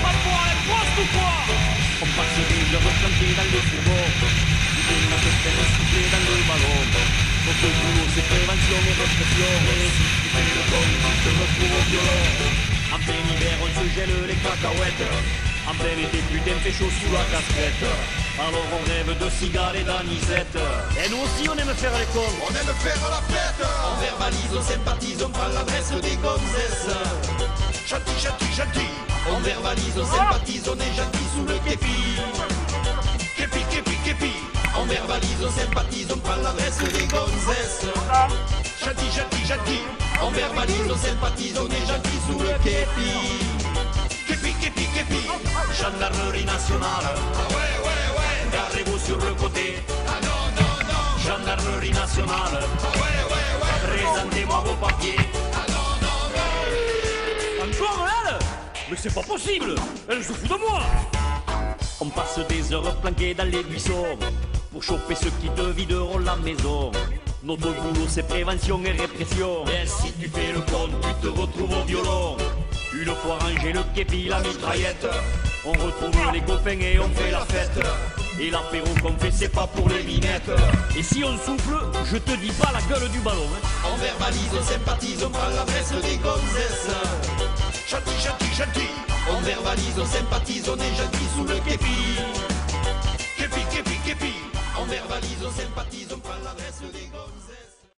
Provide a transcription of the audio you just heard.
pas de moi, elle poste ou quoi? On passe des heures planquées dans les fourgons, on a fait faire souffler dans le ballon. Notre boulot c'est prévention et répression, et si tu fais le con, tu te retrouves au violon. En plein hiver on se gèle les cacahuètes, en plein été putain fait chaud sous la casquette. Alors on rêve de cigales et d'anisette. Et nous aussi on aime faire les cons. On aime faire la fête. On verbalise, on sympathise, on prend l'adresse des gonzesses. Gentil, gentil, gentil. On verbalise, on sympathise, on est gentil sous le képi. Képi, képi, képi. On verbalise, on sympathise, on prend l'adresse des gonzesses. Gentil, gentil, gentil. On verbalise, on sympathise, on est gentil sous le képi. Képi, képi, képi. Gendarmerie nationale. Ah ouais, ouais, ouais. Garez-vous sur le côté. Ah non, non, non. Gendarmerie nationale. Ah ouais, ouais, ouais. Présentez-moi vos papiers. Ah non, non, non. Encore elle? Mais c'est pas possible. Elle se fout de moi. On passe des heures planquées dans les buissons pour choper ceux qui te videront la maison. Notre boulot c'est prévention et répression. Et si tu fais le con, tu te retrouves au violon. Une fois rangé le képi, la mitraillette, on retrouve les copains et on fait la fête. Et l'apéro qu'on fait c'est pas pour les minettes. Et si on souffle, je te dis pas la gueule du ballon hein. On verbalise, on sympathise, on prend l'adresse des gonzesses. Gentil, gentil, gentil. On verbalise, on sympathise, on est gentil sous le képi. Képi, képi, képi. On verbalise, on sympathise, on prend l'adresse des gonzesses.